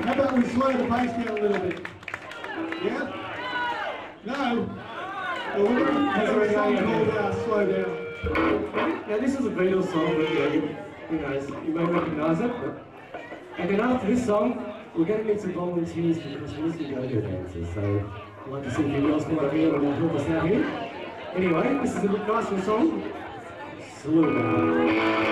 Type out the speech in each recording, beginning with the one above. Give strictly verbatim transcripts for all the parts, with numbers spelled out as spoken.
How about we slow the pace down a little bit? Yeah? No? Well, we're going to have a song called uh, Slow Down. Now this is a Beatles song, but yeah, you, you know, you may recognise it. But... And then after this song, we're going to need some volunteers because we need some go-go dancers. So I'd like to see if anyone else come up here and help us out here. Anyway, this is a nice little song. Slow down.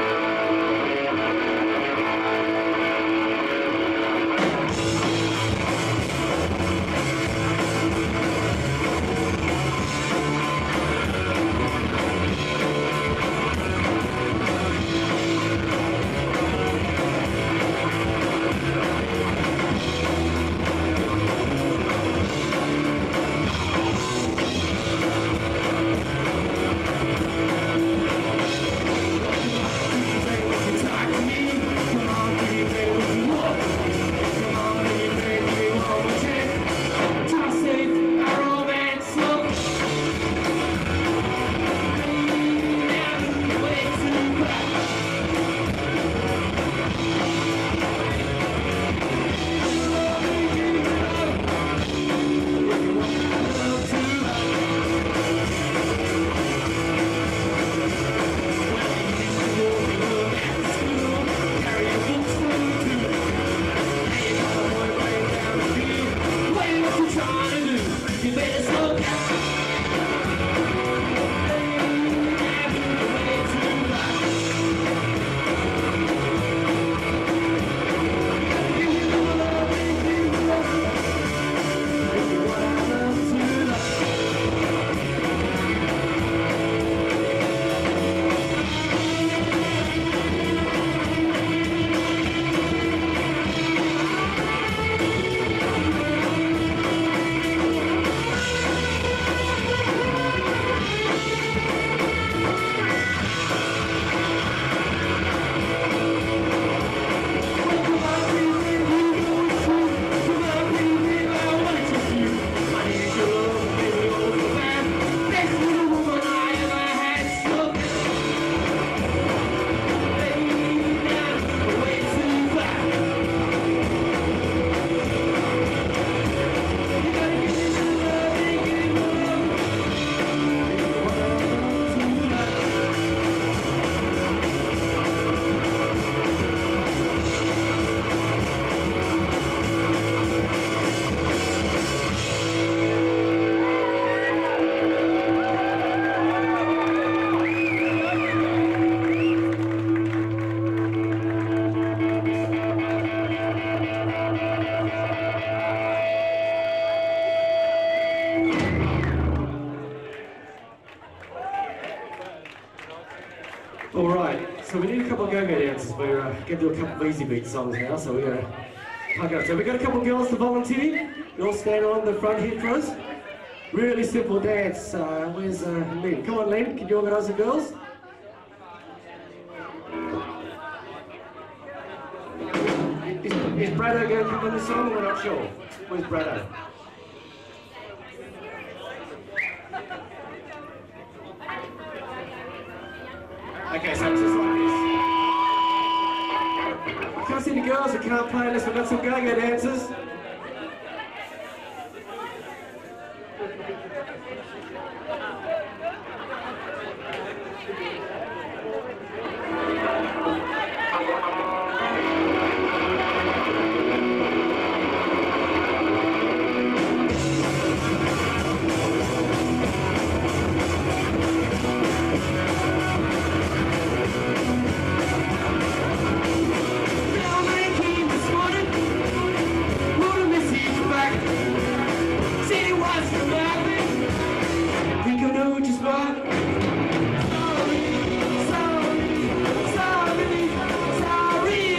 So we need a couple of go-go dancers. We're uh, going to do a couple of Easybeats songs now, so we're going to plug up. So we've got a couple of girls to volunteer. You all stand on the front here for us. Really simple dance. Uh, where's uh, Lynn? Come on, Lynn. Can you organise the girls? Is, is Brado going to come on the song? We're not sure. Where's Brado? Okay, so it's just like this. I can't see the girls who can't play unless we've got some go-go dancers. Sorry, sorry, sorry.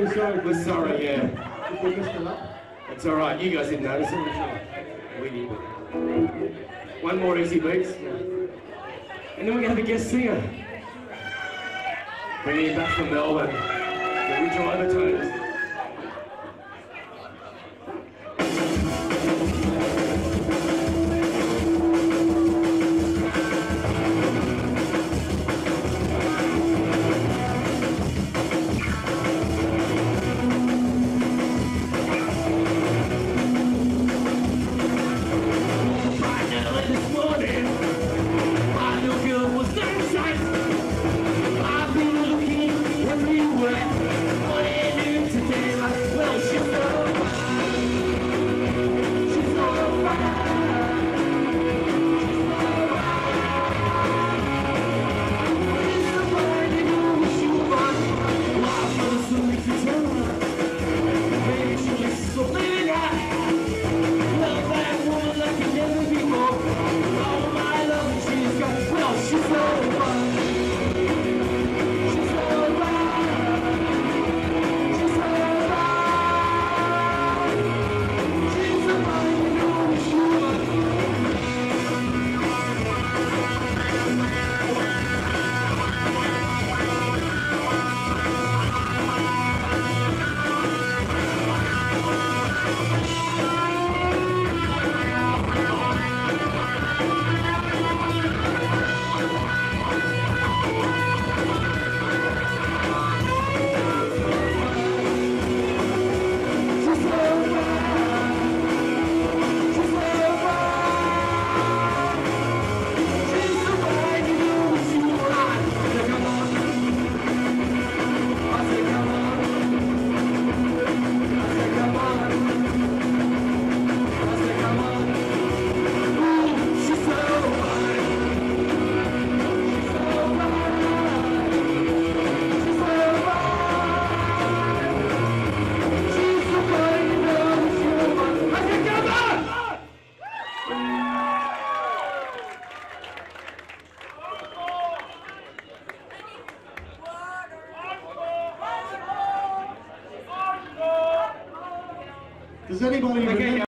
really sorry. We're sorry, yeah. If we messed it up. It's alright, you guys didn't notice it, I'm sure. We did. One more Easybeats. And then we're going to have a guest singer. Bringing it back from Melbourne. The original Overtones. Does anybody remember?